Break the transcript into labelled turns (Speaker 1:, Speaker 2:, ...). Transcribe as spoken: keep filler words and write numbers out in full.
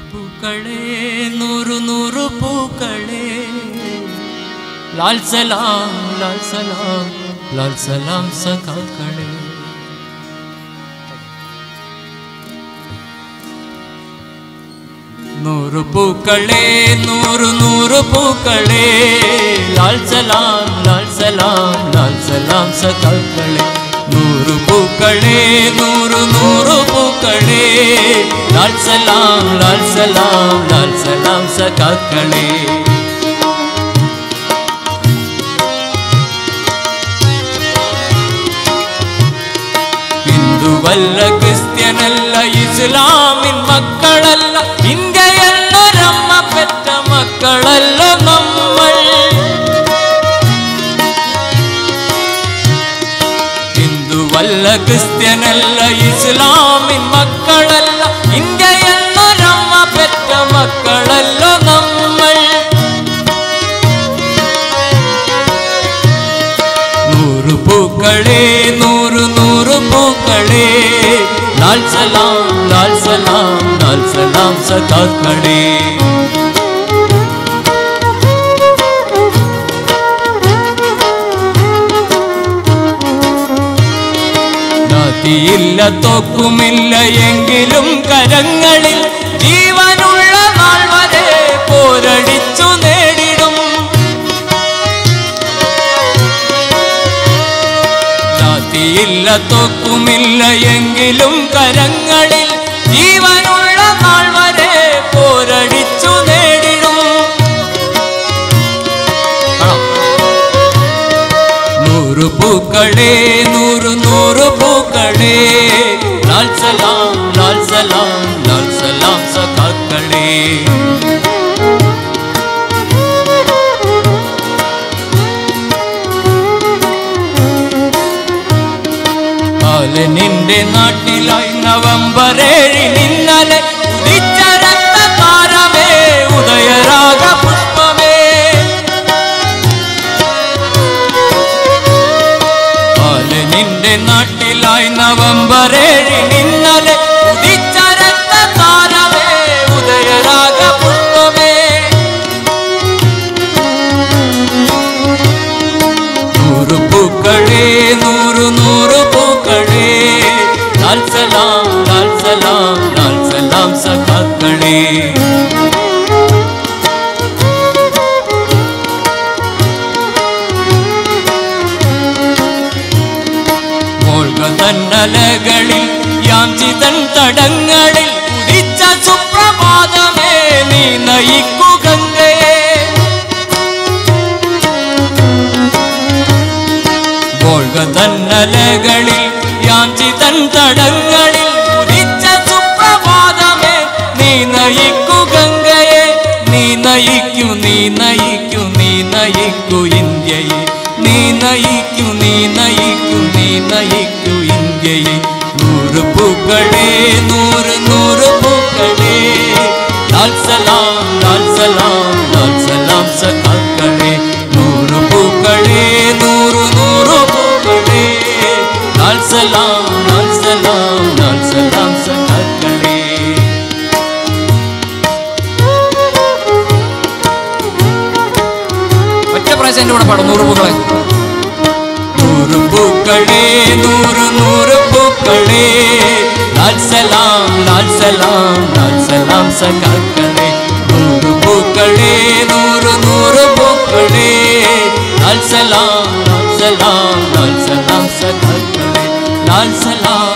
Speaker 1: പൂക്കളെ നൂറു നൂറു പൂക്കളെ ലാൽ സലാം ലാൽ സലാം ലാൽ സലാം സഖാക്കളെ. നൂറു പൂക്കളെ നൂറു നൂറു പൂക്കളെ ലാൽ സലാം ലാൽ സലാം ലാൽ സലാം സഖാക്കളെ. നൂറു പൂക്കളെ നൂറു നൂറു പൂക്കളെ ലാൽ സലാം ലാൽ സലാം ലാൽ സലാം സഖാക്കളെ. ഹിന്ദുവല്ല ക്രിസ്ത്യനല്ല ഇസ്ലാമിൻ മക്കളല്ല ഇന്ത്യയെന്നൊരമ്മ പെറ്റ മക്കളല്ല നമ്മൾ. ഹിന്ദുവല്ല ക്രിസ്ത്യനല്ല ഇസ്ലാമിൻ മക്കളല്ല ഇന്ത്യയെന്നൊരമ്മ പെറ്റ മക്കളല്ല നമ്മൾ. നൂറു പൂക്കളെ നൂറു നൂറു പൂക്കളെ ലാൽ സലാം ലാൽ സലാം ലാൽ സലാം സഖാക്കളെ. ജാതിയില്ല തോക്കുമില്ല എങ്കിലും കരങ്ങളിൽ ജീവനുള്ള നാൾ വരെ പോരടിച്ചു നേടിടും. ജാതിയില്ല തോക്കുമില്ല എങ്കിലും കരങ്ങളിൽ ജീവനുള്ള നാൾ വരെ പോരടിച്ചു നേടിടും. നൂറു പൂക്കളെ നൂറു നൂറു പൂക്കളെ ലാൽ സലാം ലാൽ സലാം ലാൽ സലാം സഖാക്കളെ. നിന്റെ നാട്ടിലായി നവംബർ ഏഴിന് ഇന്നലെ ഉദിച്ച രക്തതാരമേ ഉദയരാഗ പുഷ്പമേ. നിന്റെ നാട്ടിലായി നവംബർ ഏഴിന് ഇന്നലെ ഉദിച്ച രക്തതാരമേ ഉദയരാഗ പുഷ്പമേ. നൂറു പൂക്കളെ നൂറു നൂറു പൂക്കളെ ലാൽ സലാം ലാൽ സലാം ലാൽ സലാം സഖാക്കളെ. തന്നലകളിൽ യാംചിതൻ തടങ്ങളിൽ ഉദിച്ച സുപ്രഭാതമേ നീ നയിക്കു ഗംഗയെ. തന്നലകളിൽ യാംചിതൻ തടങ്ങളിൽ ഉദിച്ച സുപ്രഭാതമേ നീ നയിക്കു ഗംഗയെ. നീ നയിക്കു നീ നയിക്കു നീ നയിക്കു ഇന്ത്യയെ. നീ നയിക്കു നീ നയിക്കു നീ നയിക്കു ഇന്ത്യയെ. നൂറു പൂക്കളെ നൂറ് നൂറ് പൂക്കളെ ലാൽ സലാം ലാൽ സലാം ലാൽ സലാം സഖാക്കളെ. നൂറു പൂക്കളെ നൂറു നൂറു പൂക്കളെ ലാൽ സലാം ലാൽ സലാം ലാൽ സലാം സഖാക്കളെ. ഒറ്റ പ്രാവശ്യം എൻ്റെ കൂടെ പാടും. നൂറ് പൂക്കളെ നൂറു പൂക്കളെ നൂറ് നൂറ് പൂക്കളെ ലാൽ സലാം ലാൽ സലാം ലാൽ സലാം സഖാക്കളെ. നൂറു പൂക്കളെ നൂറ് നൂറ് പൂക്കളെ ലാൽ സലാം ലാൽ സലാം ലാൽ സലാം സഖാക്കളെ. ലാൽ സലാം